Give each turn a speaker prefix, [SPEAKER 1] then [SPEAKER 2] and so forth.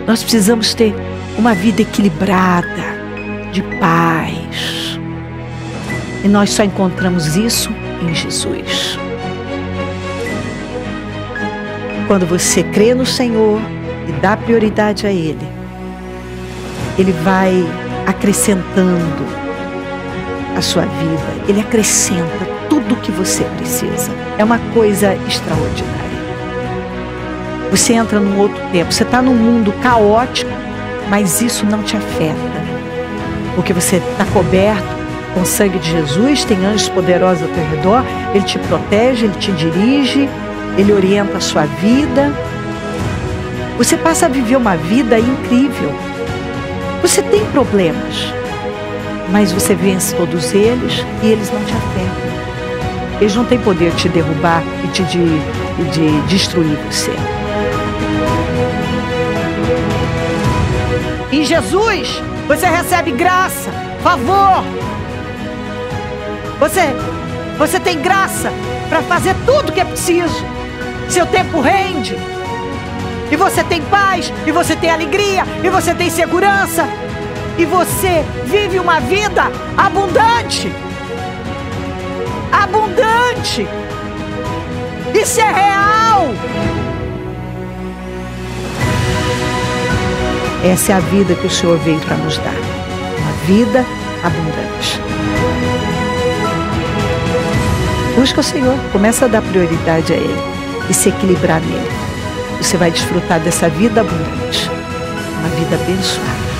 [SPEAKER 1] Nós precisamos ter uma vida equilibrada, de paz. E nós só encontramos isso em Jesus. Quando você crê no Senhor e dá prioridade a Ele, Ele vai acrescentando a sua vida. Ele acrescenta tudo o que você precisa. É uma coisa extraordinária. Você entra num outro tempo. Você está num mundo caótico, mas isso não te afeta. Porque você está coberto com o sangue de Jesus, tem anjos poderosos ao teu redor, Ele te protege, Ele te dirige, Ele orienta a sua vida. Você passa a viver uma vida incrível. Você tem problemas, mas você vence todos eles e eles não te afetam. Eles não têm poder de te derrubar e de destruir você. Em Jesus, você recebe graça, favor. Você tem graça para fazer tudo que é preciso. Seu tempo rende. E você tem paz, e você tem alegria, e você tem segurança. E você vive uma vida abundante. Abundante. Isso é real. Essa é a vida que o Senhor veio para nos dar. Uma vida abundante. Busca o Senhor, começa a dar prioridade a Ele e se equilibrar nele. Você vai desfrutar dessa vida abundante, uma vida abençoada.